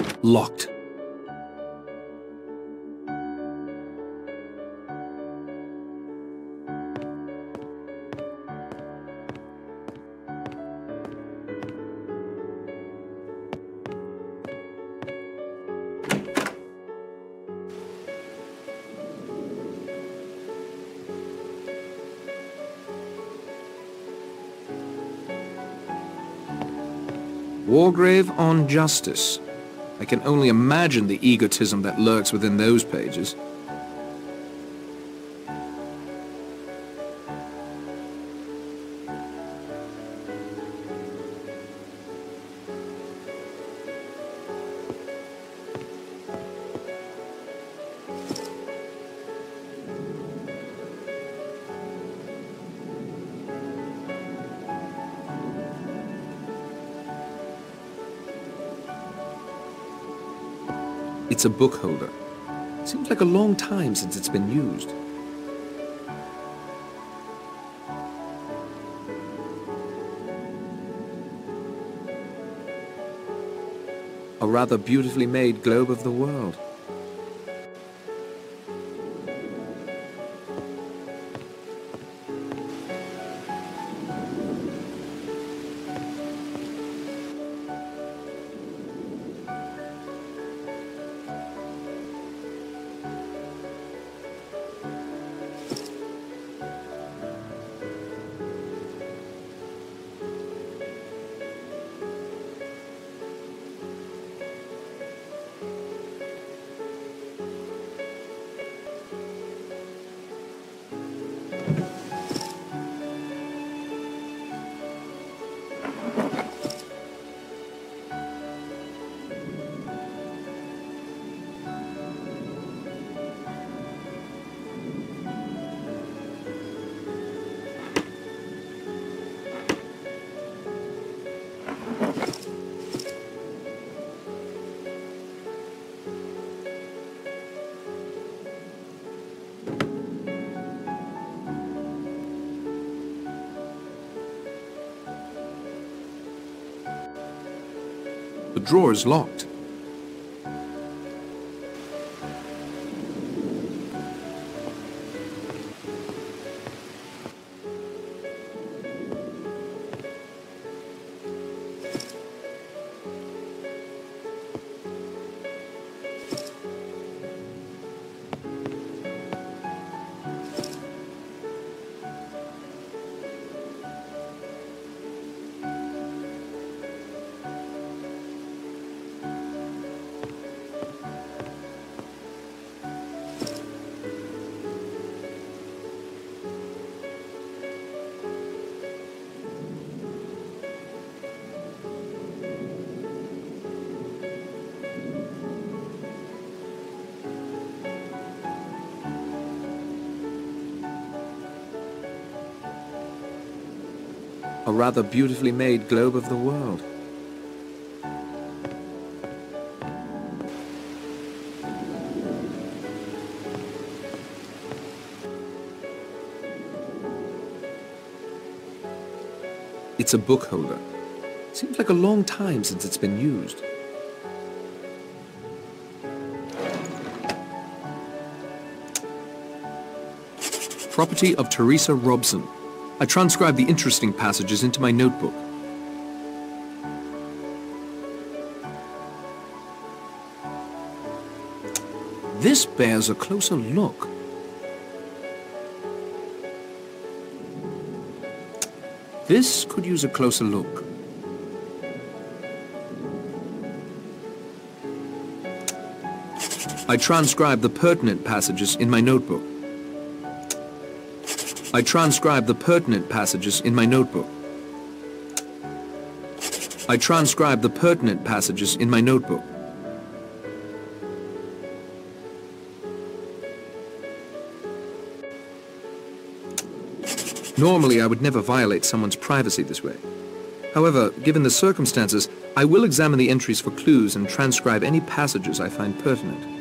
Locked. Wargrave on justice. I can only imagine the egotism that lurks within those pages. It's a book holder. Seems like a long time since it's been used. A rather beautifully made globe of the world. The drawer is locked. A rather beautifully made globe of the world. It's a book holder. Seems like a long time since it's been used. Property of Teresa Robson. I transcribed the interesting passages into my notebook. This bears a closer look. This could use a closer look. I transcribed the pertinent passages in my notebook. I transcribed the pertinent passages in my notebook. I transcribed the pertinent passages in my notebook. Normally, I would never violate someone's privacy this way. However, given the circumstances, I will examine the entries for clues and transcribe any passages I find pertinent.